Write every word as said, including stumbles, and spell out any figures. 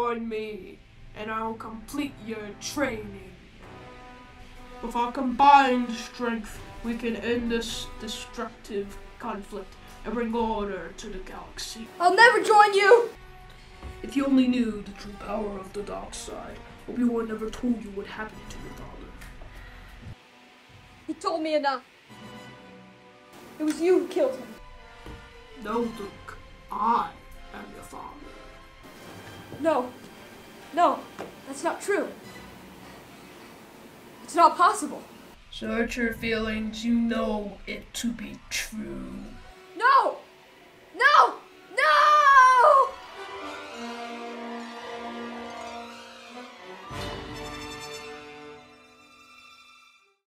join me, and I'll complete your training. With our combined strength, we can end this destructive conflict and bring order to the galaxy. I'll never join you! If you only knew the true power of the dark side, Obi-Wan never told you what happened to your father. He told me enough. It was you who killed him. No, Luke. I am your father. No. No, that's not true. It's not possible. Search your feelings, you know it to be true. No!